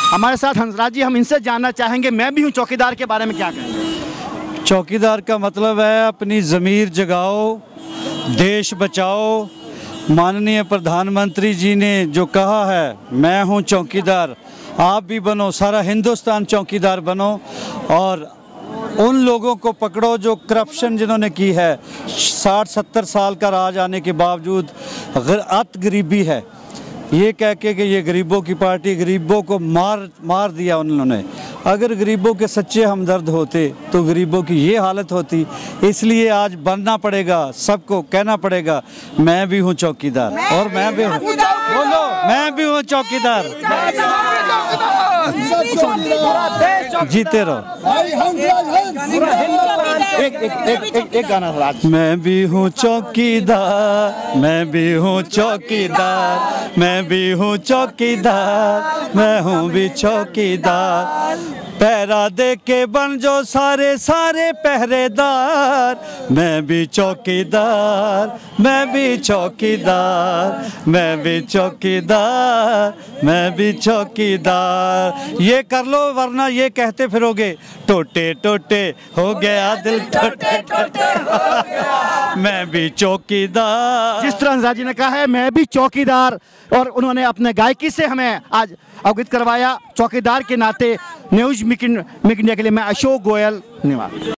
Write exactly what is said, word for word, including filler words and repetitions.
हमारे साथ हंसराज जी, हम इनसे जानना चाहेंगे मैं भी हूँ चौकीदार के बारे में क्या कहेंगे। चौकीदार का मतलब है अपनी ज़मीर जगाओ, देश बचाओ। माननीय प्रधानमंत्री जी ने जो कहा है मैं हूँ चौकीदार, आप भी बनो, सारा हिंदुस्तान चौकीदार बनो और उन लोगों को पकड़ो जो करप्शन जिन्होंने की है। साठ सत्तर साल का राज आने के बावजूद अत गरीबी है, ये कह के कि ये गरीबों की पार्टी, गरीबों को मार मार दिया उन्होंने। अगर गरीबों के सच्चे हमदर्द होते तो गरीबों की ये हालत होती। इसलिए आज बनना पड़ेगा, सबको कहना पड़ेगा मैं भी हूँ चौकीदार और मैं भी हूँ, बोलो मैं भी हूँ चौकीदार। जीते रहो। एक एक एक एक, एक गाना राज। मैं भी हूँ चौकीदार, मैं भी हूँ चौकीदार, मैं भी हूँ चौकीदार, मैं हूँ भी चौकीदार। पहरा दे के बन जो सारे सारे पहरेदार, मैं भी चौकीदार, मैं भी चौकीदार, मैं भी चौकीदार, मैं भी चौकीदार। ये कर लो वरना ये कहते फिरोगे टोटे टोटे हो गया दिल, टोटे टोटे हो गया मैं भी चौकीदार। जिस तरह हंसराज जी ने कहा है मैं भी चौकीदार, और उन्होंने अपने गायकी से हमें आज अवगत करवाया चौकीदार के नाते। न्यूज मेक इंडिया के लिए मैं अशोक गोयल, धन्यवाद।